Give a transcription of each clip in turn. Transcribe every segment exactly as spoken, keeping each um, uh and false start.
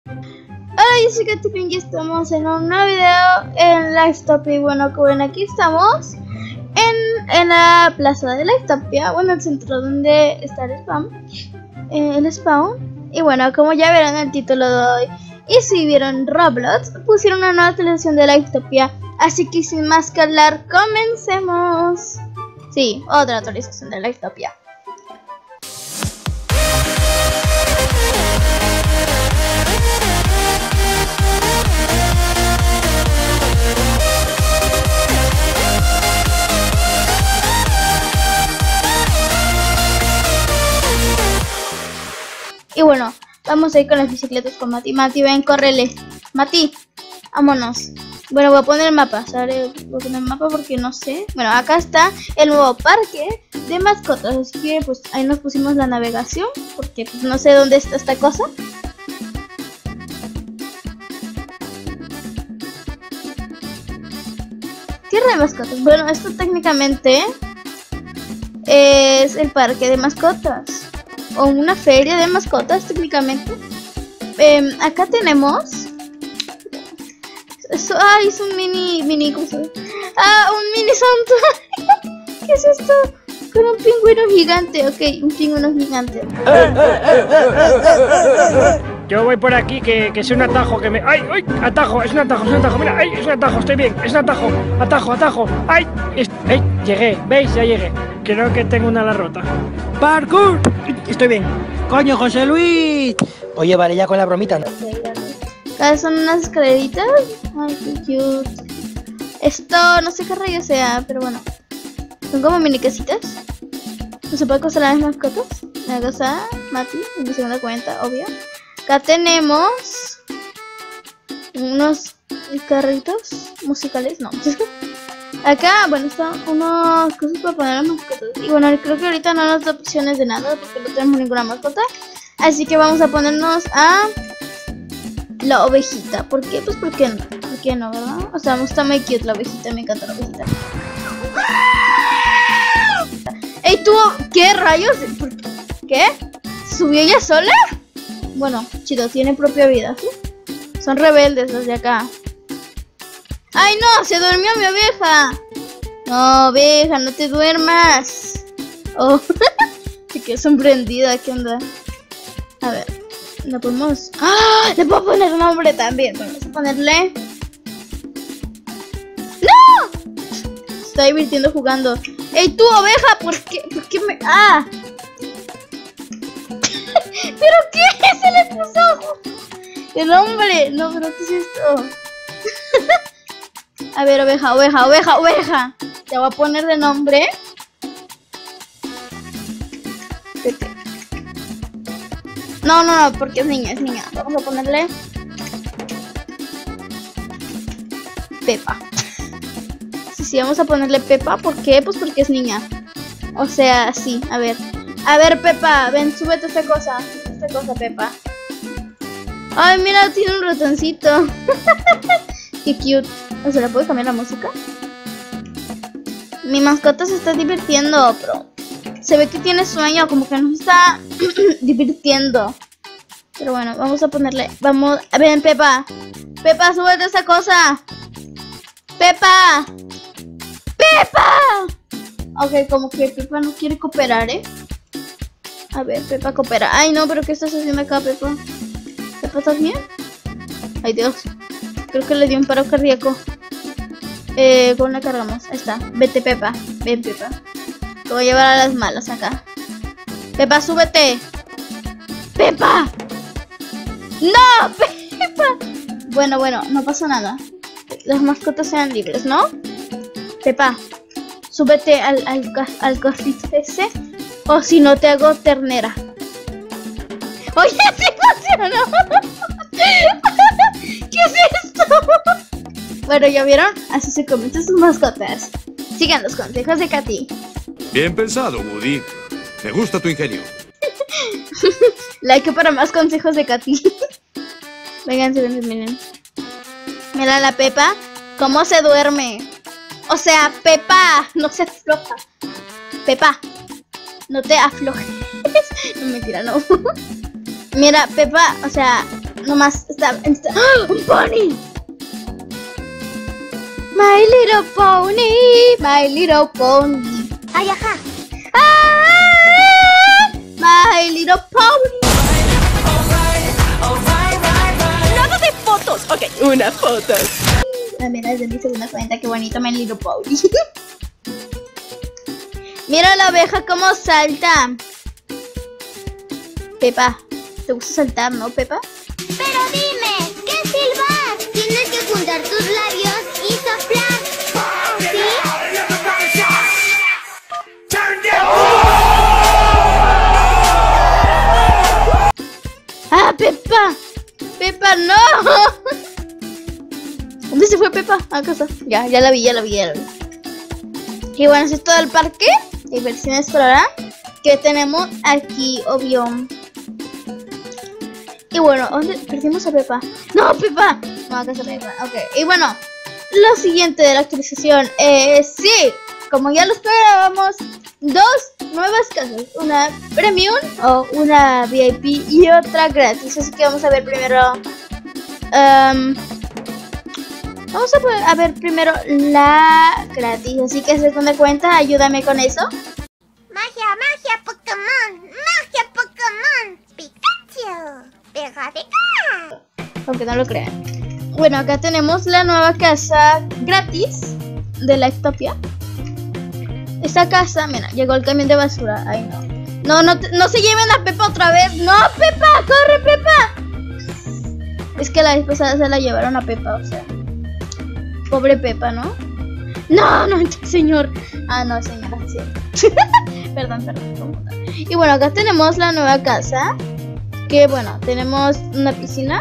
Hola, yo soy Katy Pink y estamos en un nuevo video en Livetopia. Y bueno, como ven, aquí estamos en, en la plaza de Livetopia, bueno, el centro donde está el spawn, eh, el spawn. Y bueno, como ya verán en el título de hoy, y si vieron Roblox, pusieron una nueva actualización de Livetopia. Así que sin más que hablar, comencemos. Sí, otra actualización de Livetopia. Y bueno, vamos a ir con las bicicletas con Mati. Mati, ven, córrele. Mati, vámonos. Bueno, voy a poner el mapa, ¿sabes? Voy a poner el mapa porque no sé. Bueno, acá está el nuevo parque de mascotas. Así que pues ahí nos pusimos la navegación, porque pues no sé dónde está esta cosa. Tierra de mascotas. Bueno, esto técnicamente es el parque de mascotas, o una feria de mascotas técnicamente. Eh, acá tenemos eso. Ay, es un mini mini ¿cómo se llama? Ah, un mini santuario. ¿Qué es esto? Con un pingüino gigante. Ok, un pingüino gigante. Yo voy por aquí, que, que es un atajo que me... ¡Ay! ¡Ay! Atajo, es un atajo, es un atajo, mira, ¡ay! Es un atajo, estoy bien, es un atajo, atajo, atajo, ¡ay! Es, ¡ay! Llegué, ¿veis? Ya llegué. Creo que tengo una ala rota. ¡Parkour! Estoy bien. ¡Coño, José Luis! Oye, vale, ya con la bromita, ¿no? Acá son unas escaleritas. Ay, qué cute. Esto, no sé qué rayo sea, pero bueno. Son como mini casitas. No se puede costar las mascotas. La casa, Mati, en mi segunda cuenta, obvio. Acá tenemos unos carritos musicales, no. Acá, bueno, están unas cosas para poner las mascotas. Y bueno, creo que ahorita no nos da opciones de nada porque no tenemos ninguna mascota. Así que vamos a ponernos a la ovejita. ¿Por qué? Pues porque no, ¿por qué no, verdad? O sea, me gusta muy cute la ovejita, me encanta la ovejita. ¡Ey, tú! ¿Qué rayos? ¿Qué? ¿Subió ella sola? Bueno, chido, tiene propia vida, ¿sí? Son rebeldes los de acá. ¡Ay, no! ¡Se durmió mi oveja! No, oveja, no te duermas. Oh, se quedó sorprendida, ¿qué onda? A ver, ¿la podemos? ¡Ah! Le puedo poner un nombre también. Vamos a ponerle... ¡No! Se está divirtiendo jugando. ¡Ey, tú, oveja! ¿Por qué? ¿Por qué me...? ¡Ah! ¿Pero qué? Se le puso el hombre. No, pero ¿qué es esto? A ver, oveja, oveja, oveja, oveja. Te voy a poner de nombre Pepe. No, no, no, porque es niña, es niña. Vamos a ponerle Pepa. Sí, sí, vamos a ponerle Pepa. ¿Por qué? Pues porque es niña. O sea, sí, a ver. A ver, Pepa, ven, súbete esta cosa. Esta cosa, Pepa. Ay, mira, tiene un ratoncito. Qué cute. ¿O se le puede cambiar la música? Mi mascota se está divirtiendo, pero se ve que tiene sueño, como que no se está divirtiendo. Pero bueno, vamos a ponerle... Vamos... Ven, Pepa. Pepa, súbete esta cosa. Pepa. Pepa. Ok, como que Pepa no quiere cooperar, ¿eh? A ver, Pepa coopera. Ay, no, pero ¿qué estás haciendo acá, Pepa? ¿Pepa, estás bien? Ay, Dios. Creo que le dio un paro cardíaco. Eh, ¿cómo la cargamos? Ahí está. Vete, Pepa. Ven, Pepa. Te voy a llevar a las malas acá. Pepa, súbete. ¡Pepa! ¡No! ¡Pepa! Bueno, bueno, no pasa nada. Las mascotas sean libres, ¿no? Pepa, súbete al, al, al carrito ese. O si no, te hago ternera. ¡Oye, sí funcionó! ¿Qué es esto? Bueno, ¿ya vieron? Así se comienzan sus mascotas. Sigan los consejos de Katy. Bien pensado, Woody. Me gusta tu ingenio. Like para más consejos de Katy. Vengan, miren, miren. Mira la Pepa. ¿Cómo se duerme? O sea, Pepa, no se afloja. Pepa, no te aflojes. No, mentira, no. Mira, Pepa, o sea, nomás está, está ¡oh! ¡Un pony! My little pony, my little pony. Ay, ajá. ¡Ah! My little pony. Nada de fotos. Ok, una foto. Ah, mira, desde mi segunda cuenta, qué bonito My little pony. Mira la abeja cómo salta. Pepa, ¿te gusta saltar, no, Pepa? Pero dime, ¿qué silbas? Tienes que juntar tus labios y soplar. ¿Sí? ¡Ah, Pepa! ¡Pepa, no! ¿Dónde se fue Pepa? A casa. Ya, ya la vi, ya la vi, ya la vi. Y bueno, eso es todo el parque. Diversión explorar. Que tenemos aquí, obvio. Y bueno, ¿dónde perdimos a Pepa? ¡No, Pepa! No, acá está Pepa. Ok, y bueno, lo siguiente de la actualización es, sí, como ya lo esperábamos, dos nuevas casas. Una premium o una V I P y otra gratis. Así que vamos a ver primero... Um, vamos a, a ver primero la gratis. Así que segunda cuenta, ayúdame con eso. Magia, magia, Pokémon. Magia, Pokémon. Pikachu. Pega, pega. Aunque no lo crean. Bueno, acá tenemos la nueva casa gratis de la Ectopia. Esta casa, mira, llegó el camión de basura. Ay, no. No, no, no se lleven a Pepa otra vez. ¡No, Pepa! ¡Corre, Pepa! Es que la vez pasada se la llevaron a Pepa, o sea. Pobre Pepa, ¿no? No, no, señor. Ah, no, señora, sí. Perdón, perdón. Y bueno, acá tenemos la nueva casa. Que bueno, tenemos una piscina.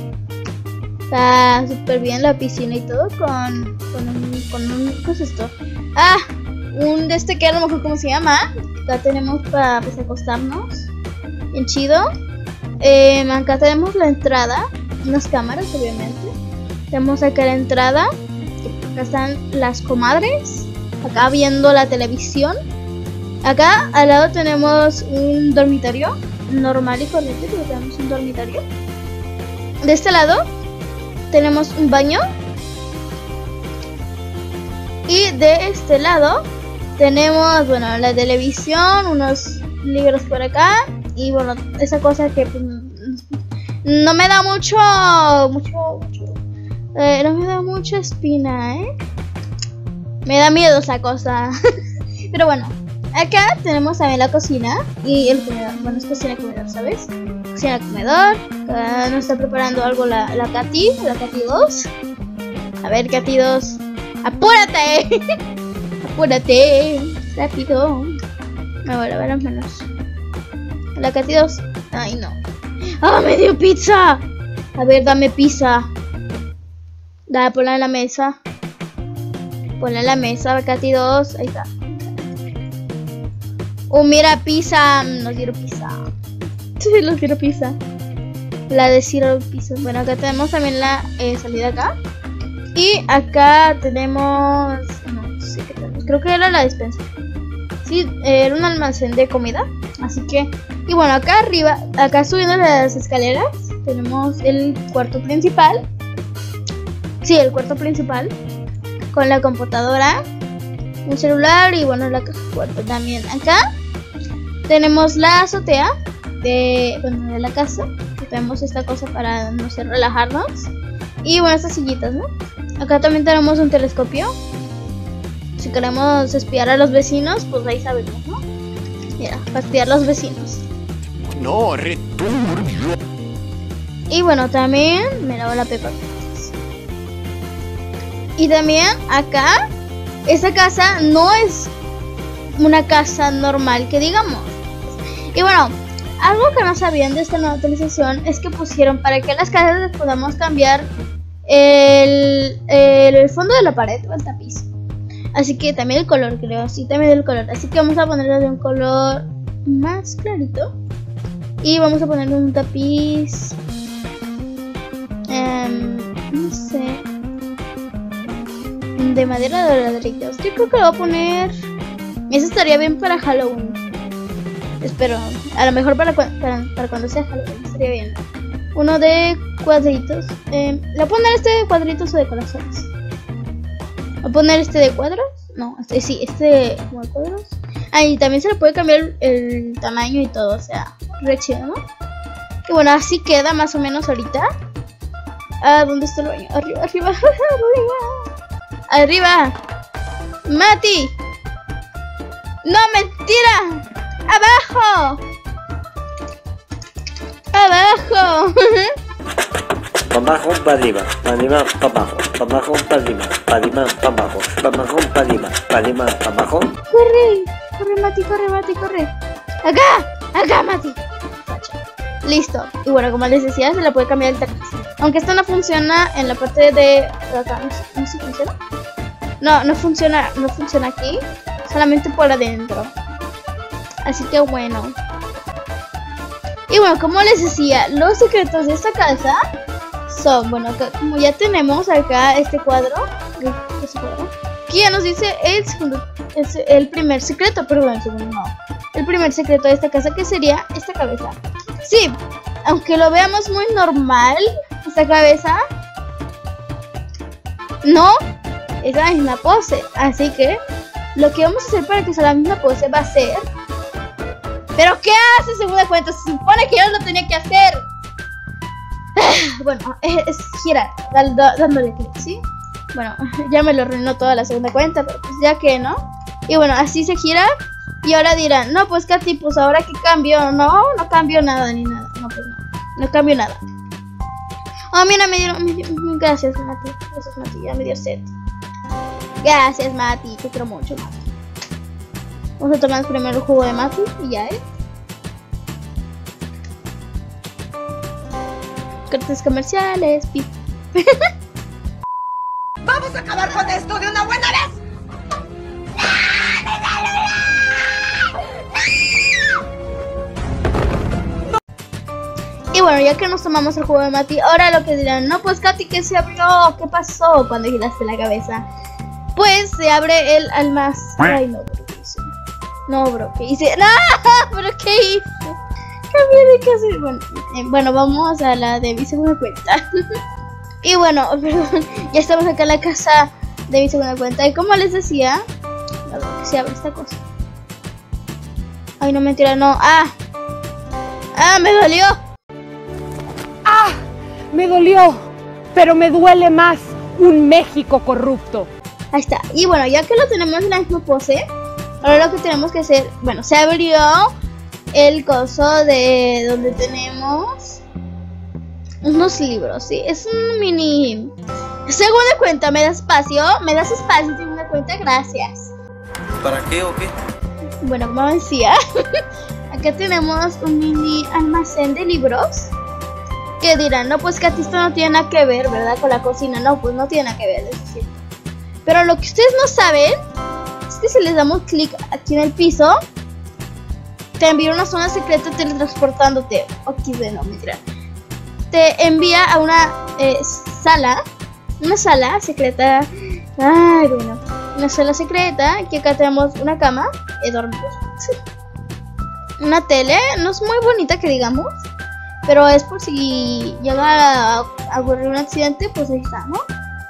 Está súper bien la piscina y todo. Con, con un, con un, ¿qué es esto? Ah, un de este que a lo mejor cómo se llama. Acá tenemos para pues, acostarnos. Bien chido. Eh, acá tenemos la entrada. Unas cámaras, obviamente. Tenemos acá la entrada. Acá están las comadres. Acá viendo la televisión. Acá al lado tenemos un dormitorio normal y corriente, pero tenemos un dormitorio. De este lado tenemos un baño. Y de este lado tenemos, bueno, la televisión, unos libros por acá. Y bueno, esa cosa que pues, no me da mucho, mucho, mucho eh, no me da mucha espina, ¿eh? Me da miedo esa cosa. Pero bueno, acá tenemos también la cocina y el comedor. Bueno, es cocina y comedor, ¿sabes? Cocina y comedor. Acá nos está preparando algo la, la Katy, la Katy dos. A ver, Katy dos. ¡Apúrate! ¡Apúrate! Rápido. Me voy a ver las manos. La Katy dos. Ay, no. ¡Ah, me dio pizza! A ver, dame pizza. Dale, ponla en la mesa. Ponla en la mesa, Katy dos. Ahí está. Oh, mira, pizza. Nos dieron pizza. Sí, nos dieron pizza. La de Zero Pizza. Bueno, acá tenemos también la eh, salida acá. Y acá tenemos... No sé qué tenemos. Creo que era la despensa. Sí, eh, era un almacén de comida. Así que... Y bueno, acá arriba, acá subiendo las escaleras, tenemos el cuarto principal. Sí, el cuarto principal. Con la computadora, un celular y bueno, la caja fuerte también. Acá tenemos la azotea de, bueno, de la casa. Que tenemos esta cosa para, no sé, relajarnos. Y bueno, estas sillitas, ¿no? Acá también tenemos un telescopio. Si queremos espiar a los vecinos, pues ahí sabemos, ¿no? Mira, para espiar a los vecinos. No, returbio. Y bueno, también me lavo la Pepa. Y también acá, esta casa no es una casa normal, que digamos. Y bueno, algo que no sabían de esta nueva actualización es que pusieron para que las casas podamos cambiar el, el fondo de la pared o el tapiz. Así que también el color, creo, sí, también el color. Así que vamos a ponerle de un color más clarito. Y vamos a ponerle un tapiz, um, no sé, de madera de ladrillos. Yo creo que lo voy a poner. Eso estaría bien para Halloween. Espero, a lo mejor para, para, para cuando sea Halloween estaría bien. Uno de cuadritos. Eh, ¿Le voy a poner este de cuadritos o de corazones? ¿Voy a poner este de cuadros? No, este sí, este como de cuadros. Ah, y también se le puede cambiar el, el tamaño y todo, o sea, re chido, ¿no? Y bueno, así queda más o menos ahorita. Ah, ¿dónde está el baño? Arriba, arriba, arriba. Arriba. Mati. No, mentira. Abajo. Abajo. Para abajo, para arriba, para arriba, para abajo, para abajo, para arriba, para arriba, para abajo, para abajo, para arriba, para arriba, para abajo. Corre, corre Mati, corre Mati, corre. Acá, acá Mati. Listo. Y bueno, como les decía, se le puede cambiar el tamaño. Aunque esto no funciona en la parte de acá, no sé, no sé si funciona. No, no funciona, no funciona aquí, solamente por adentro. Así que bueno. Y bueno, como les decía, los secretos de esta casa son, bueno, acá, como ya tenemos acá este cuadro, este cuadro, que ya nos dice el segundo, es el primer secreto, perdón, el segundo no, el primer secreto de esta casa, que sería esta cabeza. Sí, aunque lo veamos muy normal, esta cabeza, no es la misma pose, así que lo que vamos a hacer para que sea la misma pose va a ser... ¿Pero qué hace segunda cuenta? Se supone que yo lo tenía que hacer. Bueno, es, es girar, dándole clic, ¿sí? Bueno, ya me lo arruinó toda la segunda cuenta, pero pues ya que, ¿no? Y bueno, así se gira. Y ahora dirán, no, pues Katy, pues ahora que cambio. No, no cambio nada ni nada. No, pues no, no cambio nada. Oh, mira, me dieron, me dieron... Gracias, Mati. Gracias, Mati, ya me dio sed. Gracias, Mati, te quiero mucho, Mati. Vamos a tomar primero el jugo de Mati y ya, ¿eh? Cortes comerciales, pip. ¡Vamos a acabar con esto de una buena vez! Y bueno, ya que nos tomamos el jugo de Mati, ahora lo que dirán, no, pues Katy, ¿qué se abrió? ¿Qué pasó cuando giraste la cabeza? Pues se abre el almacén. Ay, no, bro, ¿qué hice? No, bro, ¿qué hice? ¡No! ¿Pero qué hice? Cambié de casa. Bueno, eh, bueno, vamos a la de mi segunda cuenta. Y bueno, perdón, ya estamos acá en la casa de mi segunda cuenta. Y como les decía, a ver, que se abre esta cosa. Ay, no, mentira, no. ¡Ah! ¡Ah, me dolió! ¡Ah! Me dolió, pero me duele más un México corrupto. Ahí está. Y bueno, ya que lo tenemos en la misma pose, ahora lo que tenemos que hacer, bueno, se abrió el coso de donde tenemos unos libros, ¿sí? Es un mini... Segunda cuenta, ¿me das espacio? ¿Me das espacio, segunda cuenta? Gracias. ¿Para qué o qué? Bueno, como decía, acá tenemos un mini almacén de libros. Que dirán, no, pues que esto no tiene nada que ver, ¿verdad? Con la cocina. No, pues no tiene nada que ver, eso es cierto. Pero lo que ustedes no saben es que si les damos clic aquí en el piso, te envía a una zona secreta teletransportándote. Aquí de no, mentira. Te envía a una eh, sala, una sala secreta. Ay, bueno, una sala secreta. Aquí acá tenemos una cama y dormimos. Una tele, no es muy bonita que digamos, pero es por si llega a ocurrir un accidente, pues ahí está, ¿no?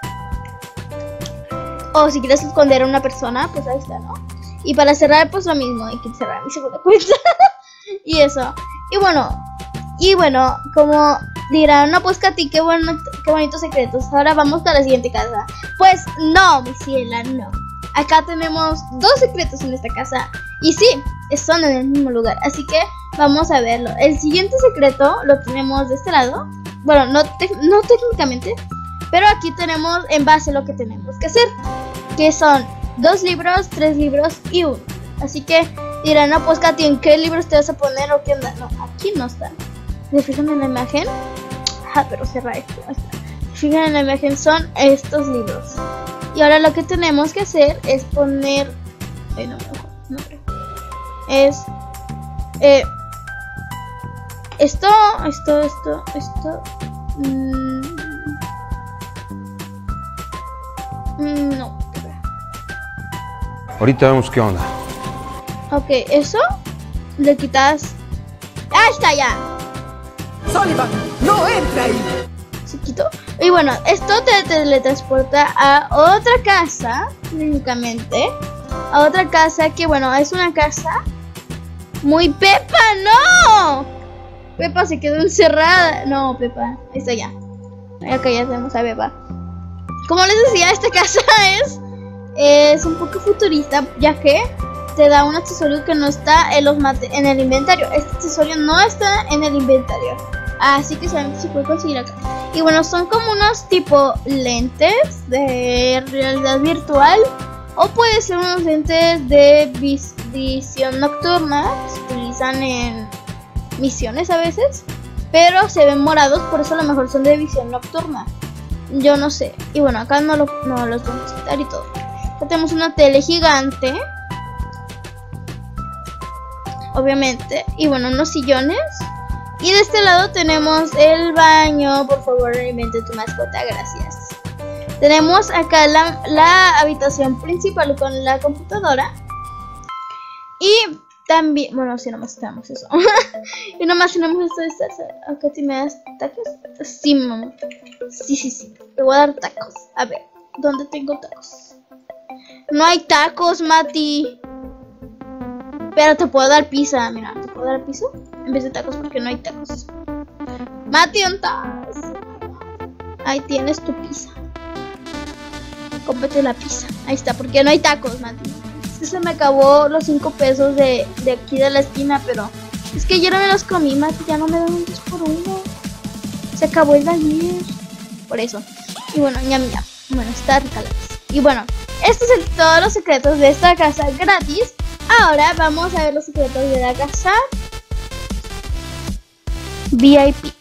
O si quieres esconder a una persona, pues ahí está, ¿no? Y para cerrar, pues lo mismo, hay que cerrar mi segunda cuenta. Y eso. Y bueno, y bueno, como dirán, no, pues Katy, qué, bueno, qué bonitos secretos. Ahora vamos a la siguiente casa. Pues no, mi ciela, no. Acá tenemos dos secretos en esta casa. Y sí, son en el mismo lugar. Así que vamos a verlo. El siguiente secreto lo tenemos de este lado. Bueno, no, no técnicamente, pero aquí tenemos en base lo que tenemos que hacer, que son dos libros, tres libros y uno. Así que dirán, no, pues Katy, ¿en qué libros te vas a poner o qué onda? No, aquí no están. ¿Se fijan en la imagen? Ah, pero cerra esto. Ahí está. ¿Se fijan en la imagen? Son estos libros. Y ahora lo que tenemos que hacer es poner... Ay, no, no, no. Es... Eh, esto, esto, esto, esto... Mmm, no. Ahorita vemos qué onda. Ok, eso le quitas. ¡Ahí está ya! Sullivan, no entra ahí. chiquito. Y bueno, esto te teletransporta a otra casa, únicamente. A otra casa que, bueno, es una casa muy... ¡Pepa, no! Pepa se quedó encerrada. No, Pepa, ahí está ya. Acá ya tenemos a Pepa. Como les decía, esta casa es, es un poco futurista, ya que te da un accesorio que no está en, los en el inventario. Este accesorio no está en el inventario, así que solamente se puede conseguir acá. Y bueno, son como unos tipo lentes de realidad virtual, o puede ser unos lentes de vis visión nocturna que se utilizan en misiones a veces, pero se ven morados, por eso a lo mejor son de visión nocturna. Yo no sé. Y bueno, acá no, lo, no los vamos a quitar y todo. Acá tenemos una tele gigante, obviamente. Y bueno, unos sillones. Y de este lado tenemos el baño. Por favor, alimente tu mascota, gracias. Tenemos acá la, la habitación principal con la computadora. Y también, bueno, sí, nomás tenemos eso. Y nomás tenemos esto de estar. Acá te me das tacos. Sí, mamá. Sí, sí, sí. Te voy a dar tacos. A ver, ¿dónde tengo tacos? No hay tacos, Mati. Pero te puedo dar pizza. Mira, te puedo dar pizza en vez de tacos porque no hay tacos. Mati, ¿dónde estás? Ahí tienes tu pizza. Cómprate la pizza. Ahí está, porque no hay tacos, Mati. Es que se me acabó los cinco pesos de, de aquí de la esquina, pero es que ayer me los comí, Mati. Ya no me dan un dos por uno. Se acabó el de ayer. Por eso. Y bueno, ñam ñam. Bueno, está rica la pizza. Y bueno, estos son todos los secretos de esta casa gratis. Ahora vamos a ver los secretos de la casa V I P.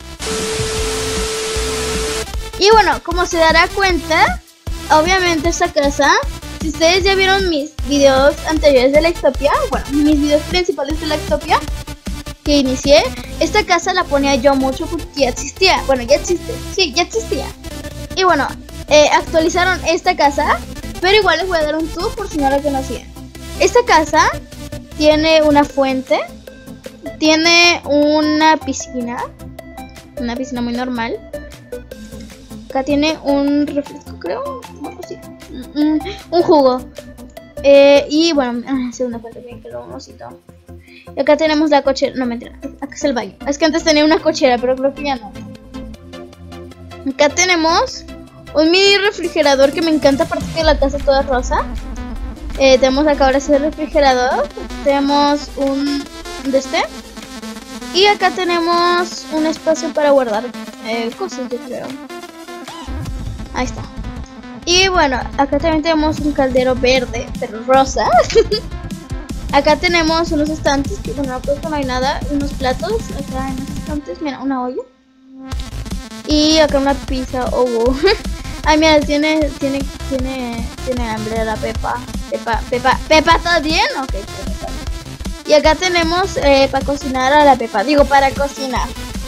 Y bueno, como se dará cuenta, obviamente esta casa, si ustedes ya vieron mis videos anteriores de Lextopia, bueno, mis videos principales de Lextopia que inicié, esta casa la ponía yo mucho porque ya existía. Bueno, ya existe, sí, ya existía. Y bueno, eh, actualizaron esta casa, pero igual les voy a dar un tour por si no la conocían. Esta casa tiene una fuente, tiene una piscina, una piscina muy normal. Acá tiene un refresco, creo, un, un jugo. Eh, y bueno, es una fuente bien que lo vamos y todo. Y acá tenemos la cochera, no mentira, acá es el baño. Es que antes tenía una cochera, pero creo que ya no. Acá tenemos un mini refrigerador que me encanta, aparte que la casa toda rosa. Eh, tenemos acá ahora sí el refrigerador. Tenemos un de este. Y acá tenemos un espacio para guardar eh, cosas, yo creo. Ahí está. Y bueno, acá también tenemos un caldero verde, pero rosa. Acá tenemos unos estantes que, bueno, pues no hay nada. Unos platos acá en los estantes. Mira, una olla. Y acá una pizza. Oh, wow. Ay, mira, tiene, tiene, tiene, tiene hambre la Pepa. Pepa, Pepa, Pepa, ¿está bien? Ok, está bien. Y acá tenemos eh, para cocinar a la Pepa. Digo, para cocinar.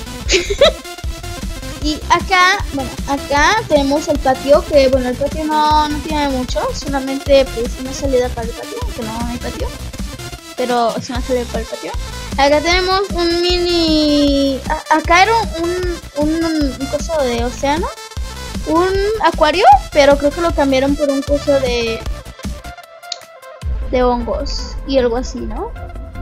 Y acá, bueno, acá tenemos el patio, que bueno, el patio no, no tiene mucho, solamente pues una salida para el patio, aunque no hay patio, pero es una salida para el patio. Acá tenemos un mini, a, acá era un, un, un, un coso de océano, un acuario, pero creo que lo cambiaron por un coso de, de hongos y algo así, ¿no?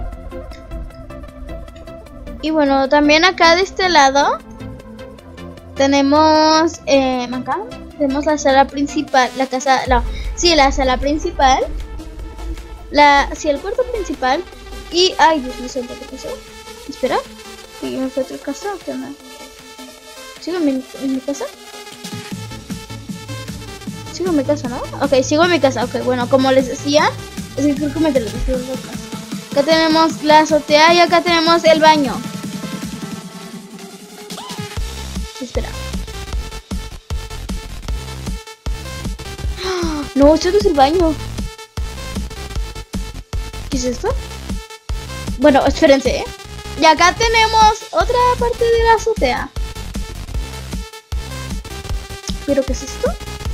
Y bueno, también acá de este lado tenemos, eh, acá tenemos la sala principal, la casa, no, sí, la sala principal, la, sí, el cuarto principal, y, ay, Dios mío, ¿qué pasó? Espera, ¿y me fue a otra casa o qué onda? ¿Sigo en mi, en mi casa? Sigo en mi casa, ¿no? Ok, sigo en mi casa, ok, bueno, como les decía, es que creo que me teletransporté a otra casa. Acá tenemos la azotea y acá tenemos el baño. Espera. No, esto no es el baño. ¿Qué es esto? Bueno, espérense, ¿eh? Y acá tenemos otra parte de la azotea. ¿Pero qué es esto?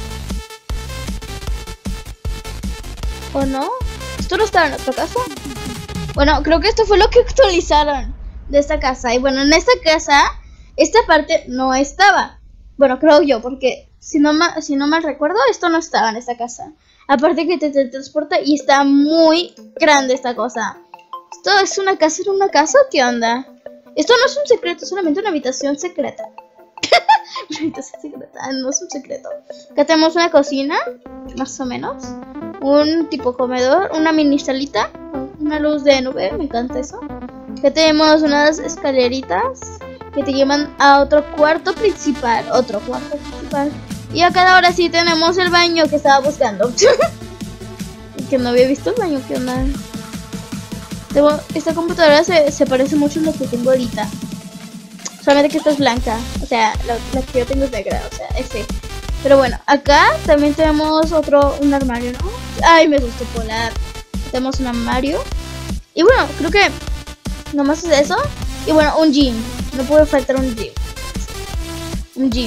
¿O no? ¿Esto no estaba en otra casa? Bueno, creo que esto fue lo que actualizaron de esta casa. Y bueno, en esta casa esta parte no estaba, Bueno, creo yo, porque si no, ma si no mal recuerdo, esto no estaba en esta casa. Aparte que te teletransporta y está muy grande esta cosa. ¿Esto es una casa en una casa o qué onda? Esto no es un secreto, es solamente una habitación secreta. Una habitación secreta, no es un secreto. Acá tenemos una cocina, más o menos. Un tipo comedor, una mini salita, una luz de nube, me encanta eso. Acá tenemos unas escaleritas que te llevan a otro cuarto principal, otro cuarto principal. Y acá ahora sí tenemos el baño que estaba buscando. Que no había visto el baño, ¿qué onda? Tengo, esta computadora se, se parece mucho a lo que tengo ahorita. Solamente que esta es blanca, o sea, la, la que yo tengo es negra, o sea, ese. Pero bueno, acá también tenemos otro, un armario, ¿no? Ay, me gustó polar. Tenemos un armario. Y bueno, creo que nomás es eso. Y bueno, un gym. No puede faltar un gym. Un gym.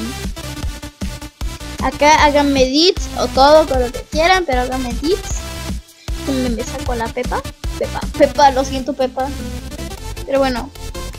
Acá háganme edits o todo con lo que quieran, pero háganme edits. Me, me saco a la Pepa. Pepa, Pepa, lo siento, Pepa. Pero bueno.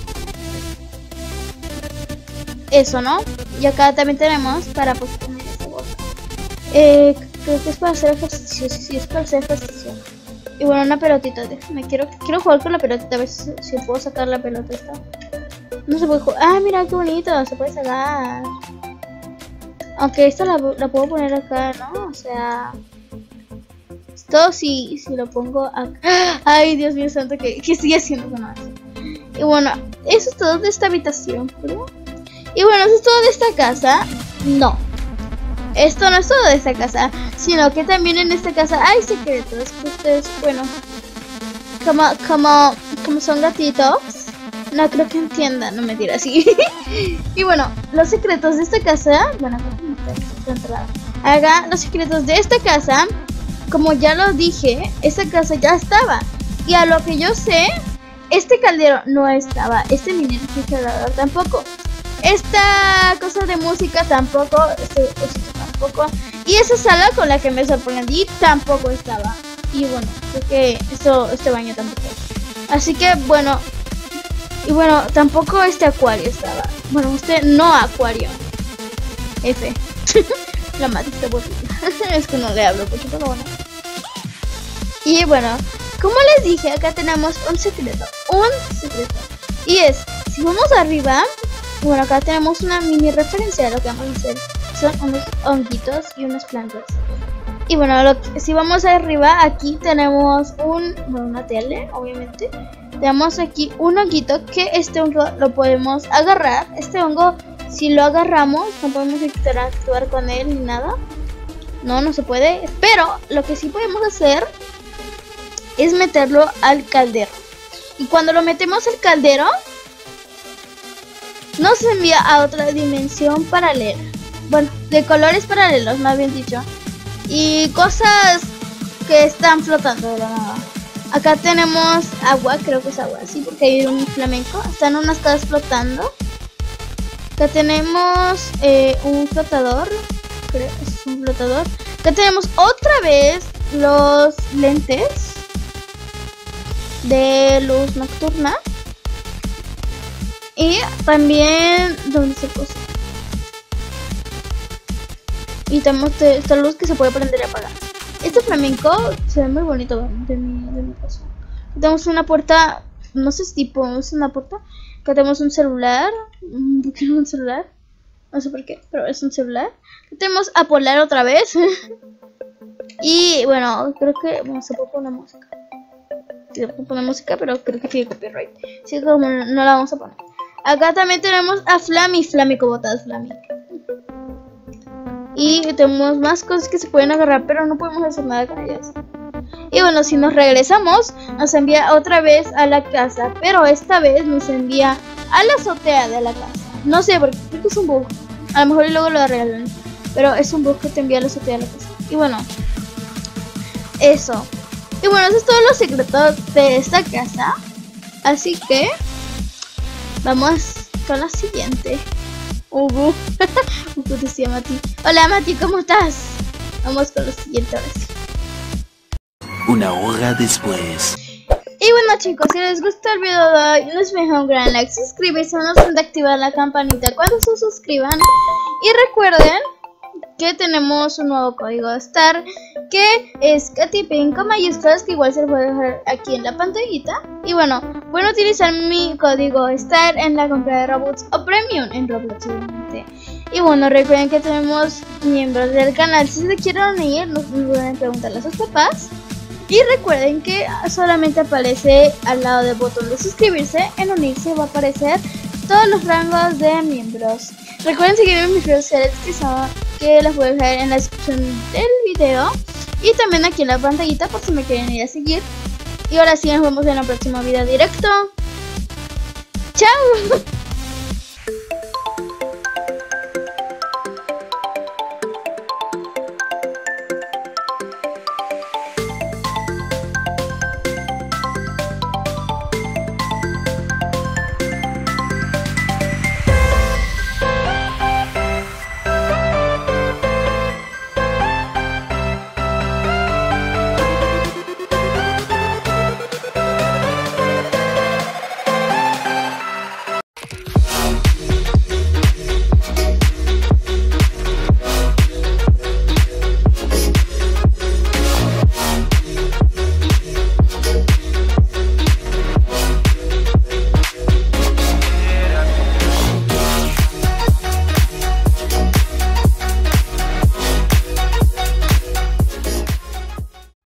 Eso, ¿no? Y acá también tenemos para pues poner esta bolsa. Eh, creo que es para hacer ejercicio. Sí, sí, es para hacer ejercicio. Y bueno, una pelotita. Déjame, quiero, quiero jugar con la pelotita. A ver si, si puedo sacar la pelota esta. No se puede jugar. Ah, mira qué bonito. Se puede sacar. Aunque esta la, la puedo poner acá, ¿no? O sea... Esto si, si lo pongo acá. Ay, Dios mío santo, que, que sigue haciendo con eso. Y bueno, eso es todo de esta habitación, ¿no? Y bueno, eso es todo de esta casa. No. Esto no es todo de esta casa, sino que también en esta casa hay secretos que ustedes, bueno, como, como, como son gatitos, no creo que entiendan, no me dirá así. Y bueno, los secretos de esta casa, bueno, haga los secretos de esta casa, como ya lo dije, esta casa ya estaba. Y a lo que yo sé, este caldero no estaba, este mini refrigerador tampoco. Esta cosa de música tampoco, este cosito tampoco. Y esa sala con la que me sorprendí tampoco estaba. Y bueno, creo que esto, este baño tampoco. Así que bueno. Y bueno, tampoco este acuario estaba. Bueno, este no acuario. F. La matista botella. Es que no le hablo mucho, pero bueno. Y bueno, como les dije, acá tenemos un secreto. Un secreto. Y es, si vamos arriba... Bueno, acá tenemos una mini referencia de lo que vamos a hacer. Son unos honguitos y unas plantas. Y bueno, lo que, si vamos arriba, aquí tenemos un, bueno, una tele, obviamente. Tenemos aquí un honguito que este hongo lo podemos agarrar. Este hongo, si lo agarramos, no podemos interactuar con él ni nada. No, no se puede. Pero lo que sí podemos hacer es meterlo al caldero. Y cuando lo metemos al caldero... nos envía a otra dimensión paralela. Bueno, de colores paralelos, más bien dicho. Y cosas que están flotando de la nada. Acá tenemos agua, creo que es agua, sí, porque hay un flamenco. Están unas cosas flotando. Acá tenemos eh, un flotador. Creo que es un flotador. Acá tenemos otra vez los lentes de luz nocturna. Y también, ¿dónde se puso? Y tenemos esta luz que se puede prender y apagar. Este flamenco se ve muy bonito de mi, de mi caso. Tenemos una puerta, no sé si tipo, es una puerta. Acá tenemos un celular. ¿Por qué no un celular? No sé por qué, pero es un celular. Acá tenemos a Polar otra vez. Y bueno, creo que, bueno, se puede poner música. Se puede poner música, pero creo que tiene copyright. Así que como no, no la vamos a poner. Acá también tenemos a Flammy, Flammy como botas, Flammy. Y tenemos más cosas que se pueden agarrar, pero no podemos hacer nada con ellas. Y bueno, si nos regresamos, nos envía otra vez a la casa, pero esta vez nos envía a la azotea de la casa. No sé, porque creo que es un bug. A lo mejor y luego lo arreglan, pero es un bug que te envía a la azotea de la casa. Y bueno, eso. Y bueno, eso es todos los secretos de esta casa. Así que vamos con la siguiente. Hugo. Hugo decía Mati. Hola Mati, ¿cómo estás? Vamos con lo siguiente ahora sí. Una hora después. Y bueno chicos, si les gustó el video de hoy, no se dejen un gran like, suscríbanse, no se olviden de activar la campanita cuando se suscriban. Y recuerden que tenemos un nuevo código Star, que es Katipin con mayúsculas, que igual se lo voy a dejar aquí en la pantallita. Y bueno, pueden utilizar mi código Star en la compra de Robux o Premium en Roblox, obviamente. Y bueno, recuerden que tenemos miembros del canal. Si se quieren unir, nos pueden preguntarle a sus papás. Y recuerden que solamente aparece al lado del botón de suscribirse. En unirse va a aparecer todos los rangos de miembros. Recuerden seguirme en mis redes sociales, que, son, que las voy a dejar en la descripción del video. Y también aquí en la pantallita por si me quieren ir a seguir. Y ahora sí, nos vemos en el próximo video directo. ¡Chao!